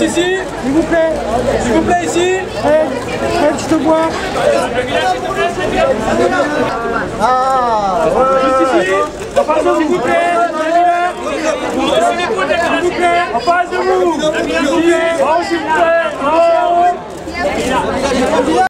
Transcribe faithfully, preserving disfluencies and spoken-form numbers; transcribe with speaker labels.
Speaker 1: Juste ici.
Speaker 2: S'il vous plaît.
Speaker 1: S'il vous plaît, ici.
Speaker 2: Fred, Fred, je te vois. Ah,
Speaker 1: Juste ici. En face de vous, s'il vous plaît. S'il vous plaît. En face de vous. Oh, s'il vous plaît. Oh.